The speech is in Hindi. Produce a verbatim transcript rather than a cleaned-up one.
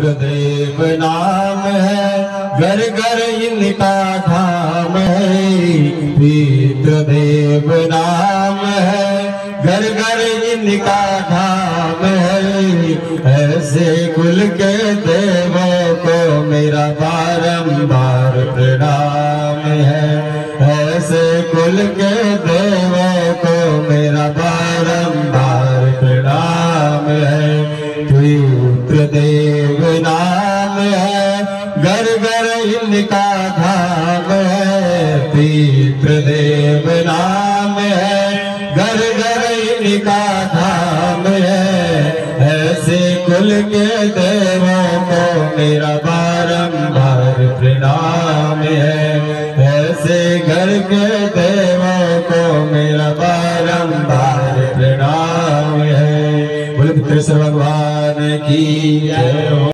देव नाम है, घर घर इनका धाम है। देव नाम है, घर घर इनका धाम है। ऐसे कुल के देवों को मेरा बारंबार प्रणाम है। ऐसे कुल के देवों को मेरा बारंबार प्रणाम है। देव नाम है, घर घर इनका धाम है। देव नाम है, घर घर इनका धाम है। ऐसे कुल के देवों को मेरा बारंबार प्रणाम है। ऐसे घर के देवों को मेरा बारंबार प्रणाम है। बोले पुत्रेश्वर भगवान की जय हो।